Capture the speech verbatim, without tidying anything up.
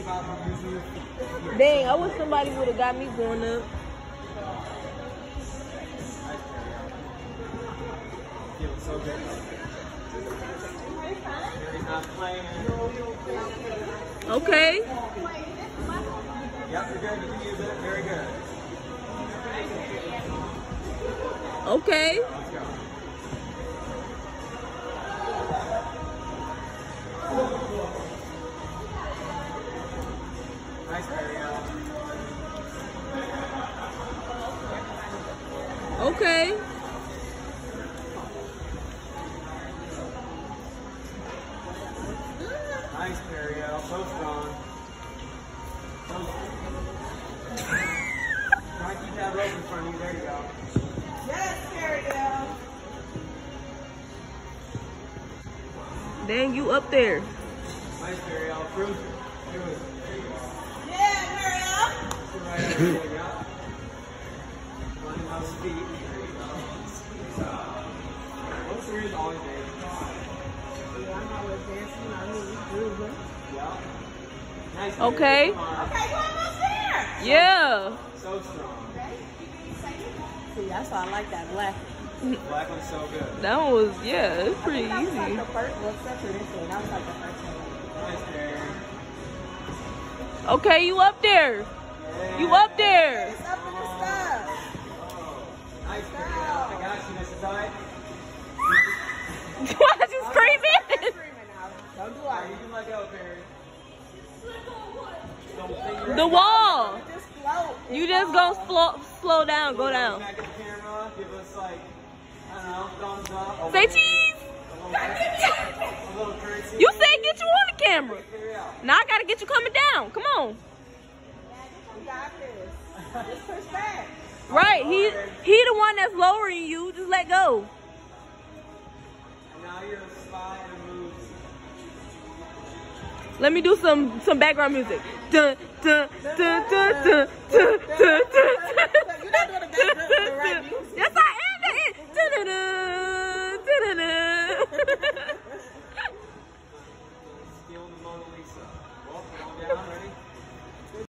Dang, I wish somebody would have got me going up. Feeling so good. He's not playing. Okay. Yep, you're good. You can use it. Very good. Okay. Let's go. Nice, Mario. Okay. Nice, Mario. So strong. So strong. Try to keep that rope in front of you. There you go. Yes, Mario. Dang, you up there. Nice, Mario. Cruise it. Do it. There you go. Yeah, Mario. Sit right there. There you go. Running those feet. There you go. What's the reason always dancing? Yeah, I'm always dancing. I mean, grooving. Yeah. Nice. Okay. Come on. Okay, you almost there. Yeah. So strong. See, that's why I like that black. Black one's so good. That one was, yeah, it's I pretty think that was like easy. the first, well, except for this one, that was like the first one. Nice, Barry. Okay, you up there. You up there. It's up in the stuff. Nice, Barry. I got you, Missus I. Why is you I'm screaming? screaming now. Don't do Alright, it. you can let go, Barry. Don't finger The it. wall. Just float. You just gonna slow, slow down, go down. Back at the camera, give us like, I don't know, thumbs up. Say cheese. A little, a little curtsy. You said get you on the camera. Carry out. Now I gotta get you coming down. Come on. You got this. Just push back. Right, he he the one that's lowering you. Just let go. And now you're gonna slide and move. Let me do some some background music. Dun dun dun dun dun dun dun dun. You're not doing the, the, the right music. Yes, I